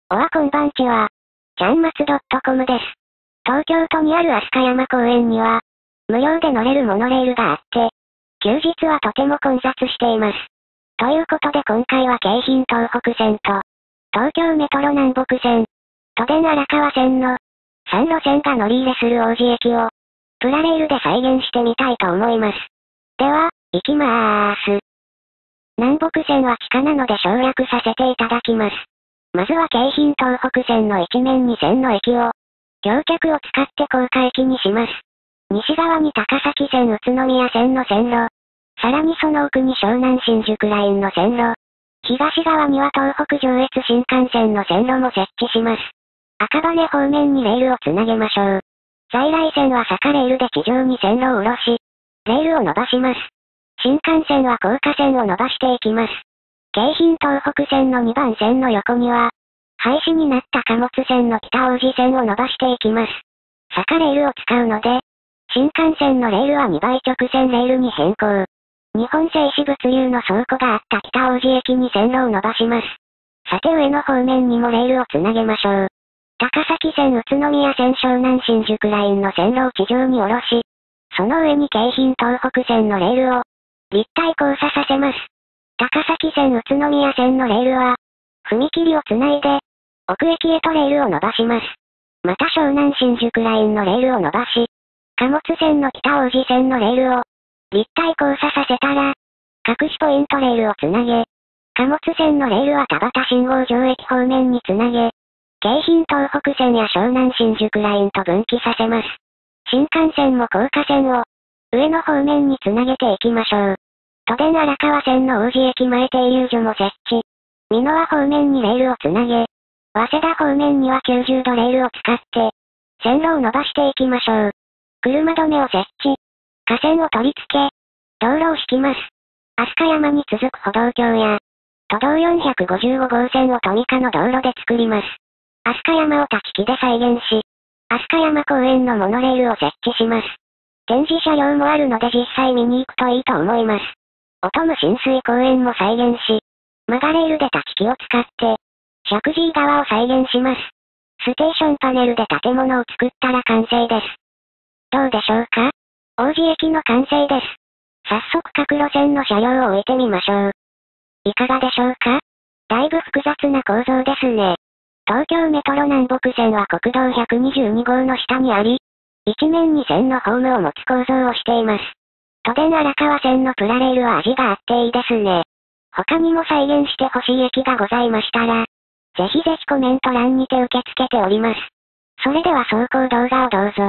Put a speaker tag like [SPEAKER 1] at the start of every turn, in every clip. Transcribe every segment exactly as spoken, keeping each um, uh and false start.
[SPEAKER 1] おはこんばんちは。ちゃんまつ .com です。東京都にある飛鳥山公園には、無料で乗れるモノレールがあって、休日はとても混雑しています。ということで今回は京浜東北線と、東京メトロ南北線、都電荒川線のさん路線が乗り入れする王子駅を、プラレールで再現してみたいと思います。では、行きまーす。南北線は地下なので省略させていただきます。まずは京浜東北線の一面に線の駅を、橋脚を使って高架駅にします。西側に高崎線宇都宮線の線路。さらにその奥に湘南新宿ラインの線路。東側には東北上越新幹線の線路も設置します。赤羽方面にレールをつなげましょう。在来線は坂レールで地上に線路を下ろし、レールを伸ばします。新幹線は高架線を伸ばしていきます。京浜東北線のにばん線の横には、廃止になった貨物線の北大路線を伸ばしていきます。坂レールを使うので、新幹線のレールはにばい直線レールに変更。日本製紙物流の倉庫があった北大路駅に線路を伸ばします。さて上の方面にもレールをつなげましょう。高崎線宇都宮線湘南新宿ラインの線路を地上に下ろし、その上に京浜東北線のレールを立体交差させます。高崎線宇都宮線のレールは、踏切をつないで、奥駅へとレールを伸ばします。また湘南新宿ラインのレールを伸ばし、貨物線の北大路線のレールを立体交差させたら、隠しポイントレールをつなげ、貨物線のレールは田端信号場駅方面につなげ、京浜東北線や湘南新宿ラインと分岐させます。新幹線も高架線を上の方面につなげていきましょう。都電荒川線の王子駅前停留所も設置。美濃和方面にレールをつなげ、早稲田方面にはきゅうじゅうどレールを使って、線路を伸ばしていきましょう。車止めを設置。架線を取り付け、道路を敷きます。飛鳥山に続く歩道橋や、都道よんひゃくごじゅうご号線をトミカの道路で作ります。飛鳥山を立ち木で再現し、飛鳥山公園のモノレールを設置します。展示車両もあるので実際見に行くといいと思います。音無親水公園も再現し、マガレールで立ち木を使って、石神井川を再現します。ステーションパネルで建物を作ったら完成です。どうでしょうか？王子駅の完成です。早速各路線の車両を置いてみましょう。いかがでしょうか？だいぶ複雑な構造ですね。東京メトロ南北線は国道ひゃくにじゅうに号の下にあり、一面に線のホームを持つ構造をしています。都電荒川線のプラレールは味があっていいですね。他にも再現してほしい駅がございましたら、ぜひぜひコメント欄にて受け付けております。それでは走行動画をどうぞ。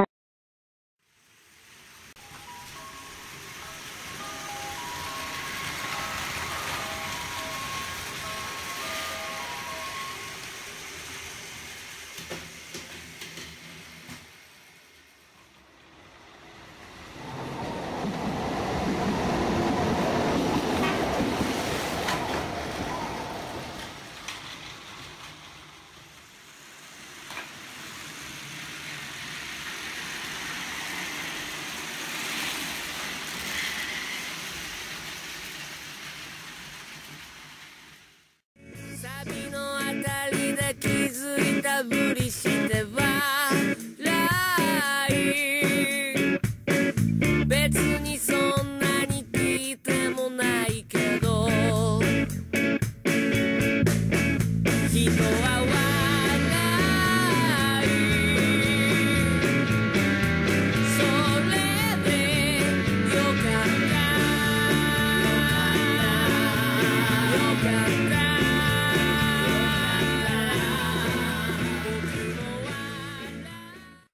[SPEAKER 2] サビのあたりで気づいたふりして笑い